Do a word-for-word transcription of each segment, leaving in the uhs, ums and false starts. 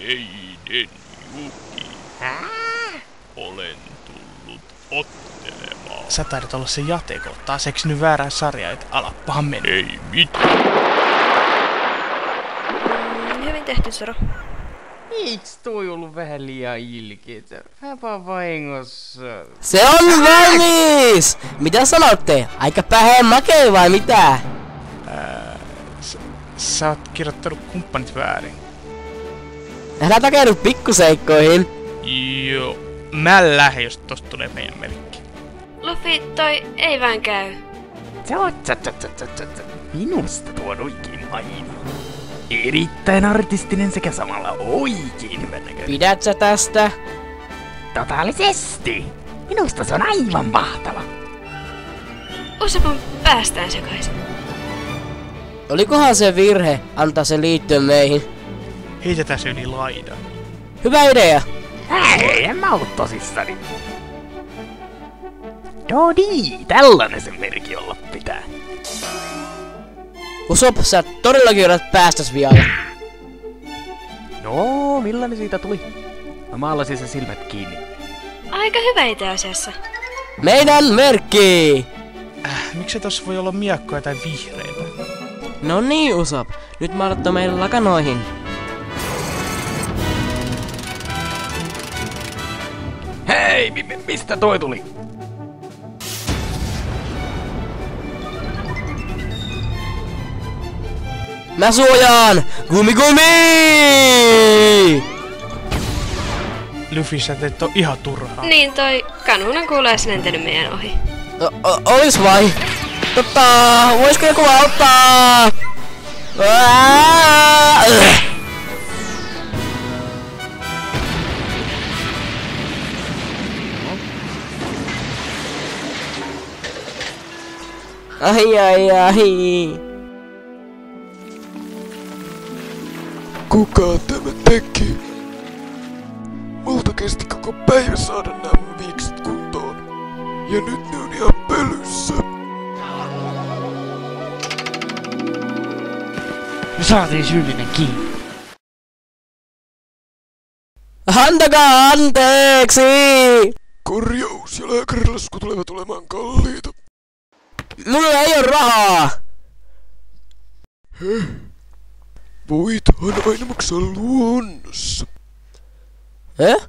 Meiden Juki. Hää? Olen tullut ottelemaan. Sä taidat olla se Jateko. Taas eks nyt väärää sarjaa, et alappahan mennä. Ei mitään. Mm, hyvin tehty, Soro. Eiks toi ollut vähän liian ilkeetä? Vähän vahingossa. Se on valmis! Mitä sanotte? Aika päheen makee vai mitä? Ää, sä, sä oot kirjoittanut kumppanit väärin. Älä takerru pikkuseikkoihin. Joo. Mä lähden, jos tosta tulee meidän merkki. Luffy, toi ei vaan käy. Minusta tuo on oikein mainio. Erittäin artistinen sekä samalla oikein hyvän näköinen. Pidät sä tästä? Totaalisesti! Minusta se on aivan mahtava. Usapon päästään sekaisin. Olikohan se virhe antaa se liittyä meihin? Heitetään se yli laidan. Hyvä idea. Hei, en mä oo tosissani. Dodi, tällainen sen merkki olla pitää. Usop, sä todellakin yrität päästäs vielä. No, millainen siitä tuli? Mä maalasin sen silmät kiinni. Aika hyvä itse asiassa. Meidän merkki! Äh, miksi tossa voi olla miakkoja tai vihreitä? No niin, Usop. Nyt maalattu meille lakanoihin. Hei, mi- mi- mistä toi tuli? Mä suojaan! Gumi gumi! Luffy, sä teet to ihan turhaa. Niin toi kanhunan kuulee lentänyt meidän ohi. O- o- olis vai? Totta, voisiko joku auttaa? Ää, ugh. Ai ai ai. Kuka tämä teki? Multa kesti koko päivä saada nämä viikset kuntoon. Ja nyt ne on ihan pölyssä. Me saatiin syyllinen kiinni. Antakaa anteeksi! Korjaus ja lääkärilasku tulevat olemaan kalliita. Mulla ei oo rahaa! Höh? Voithan aina maksaa luonnossa. Eh?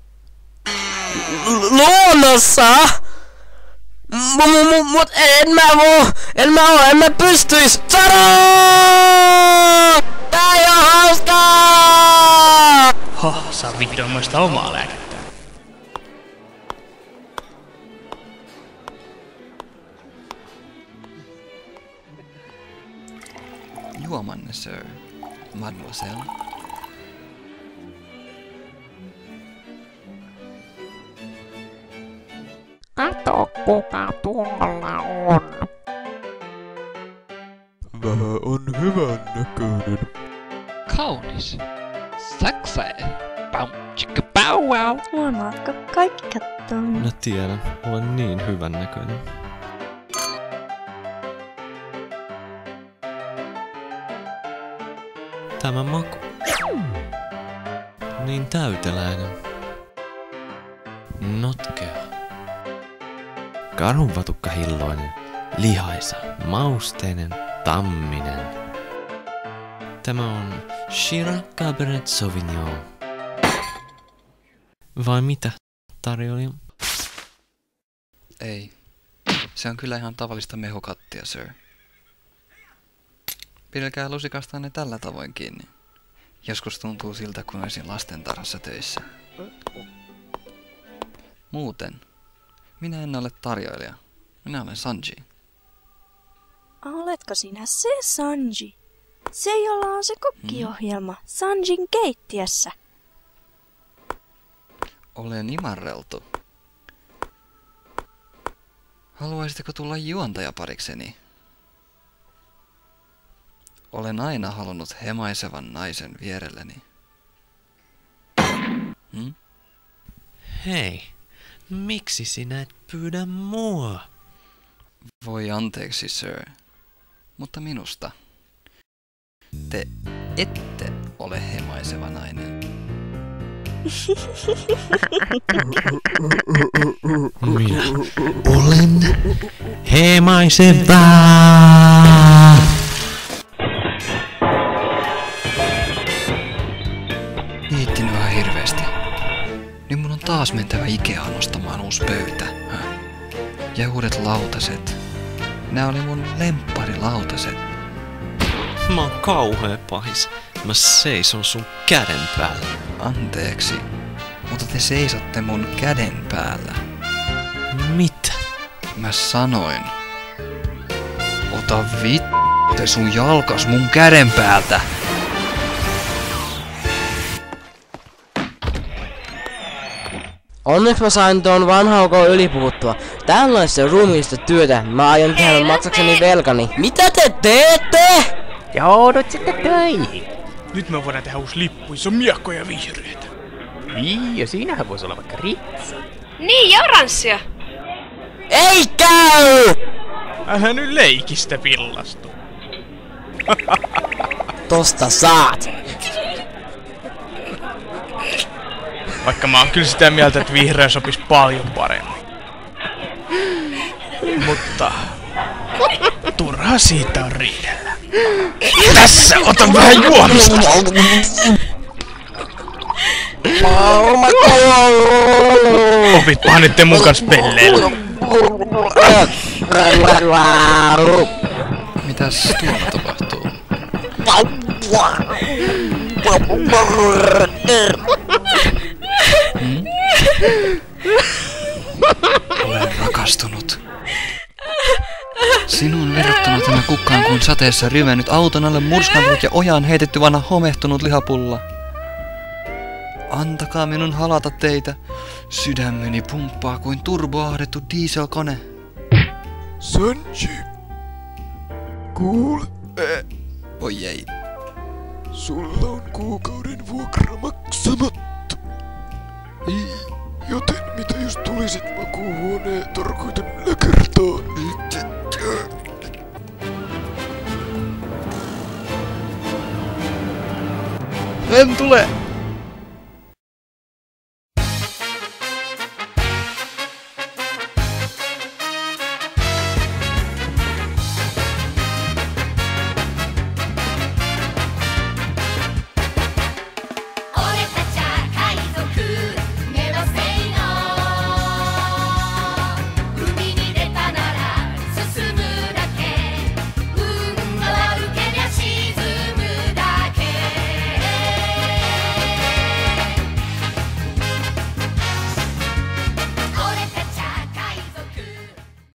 Lu- luonnossa? M- m- m- mut en mä oo, en mä oo, en mä pystyis. Saro! Tää ei oo hauskaa! Hah, saa vihdoin muista omaa lääkettä. Juomanne, sir. Mademoiselle. Kato, kuka tuolla on. Vähän on hyvän näköinen. Kaunis. Saksee. Pam, chicka, pow, wow. Huomaatko? Kaikki kattoo minua. Mä tiedän, olen niin hyvän näköinen. Tämä maku. Niin täyteläinen. Notkea. Karhunvatukkahilloinen, lihaisa, mausteinen, tamminen. Tämä on Shiraz Cabernet Sauvignon. Vai mitä, tarjoilija? Ei. Se on kyllä ihan tavallista mehukattia, sir. Pidelkää lusikastanne tällä tavoin kiinni. Joskus tuntuu siltä, kun olisin lastentarhassa töissä. Muuten, minä en ole tarjoilija. Minä olen Sanji. Oletko sinä se Sanji? Se, jolla on se kokkiohjelma Sanjin keittiössä. Olen imarreltu. Haluaisitteko tulla juontajaparikseni? Olen aina halunnut hemaisevan naisen vierelleni. Hmm? Hei, miksi sinä et pyydä mua? Voi anteeksi, sir. Mutta minusta te ette ole hemaiseva nainen. Minä olen hemaisevaa. Viittin vähän hirveesti. Nyt mun on taas mentävä Ikeaan ostamaan uusi pöytä. Häh? Ja uudet lautaset. Nää oli mun lempparilautaset. Mä oon kauhea pahis. Mä seison sun käden päällä. Anteeksi, mutta te seisotte mun käden päällä. Mitä? Mä sanoin. Ota vittu sun jalkas mun käden päältä. Onneksi mä sain tuon vanhan ukon ylipuuttua. Tällaista ruumiista työtä mä aion tehdä maksakseni velkani. Mitä te teette? Joudut sitten töihin. Nyt me voidaan tehdä uusi lippu, se on miekko ja vihreitä. Niin, ja siinähän voisi olla vaikka ritsa. Niin, ja oranssia. Ei käy! Älä nyt leikistä pillastu. Tosta saat. Vaikka mä oon kyllä sitä mieltä, että vihreä sopis paljon paremmin. Mutta turha siitä on riidellä. Tässä, ota vähän juomista! Opitpahan nyt te mun kans pelleillä. Mitäs tuolla tapahtuu? Hmm? Olen rakastunut. Sinun verrattuna tämä kukkaan kuin sateessa ryvennyt auton alle murskannut ja ojaan heitetty vanha homehtunut lihapulla. Antakaa minun halata teitä. Sydämeni pumppaa kuin turboahdettu dieselkone. Sanji. Kuule. Äh. Oi ei. Sulla on kuukauden vuokra maksamatta. Joten mitä jos tulisit makuuhuoneen, tarkoitan läkertaan. En tule!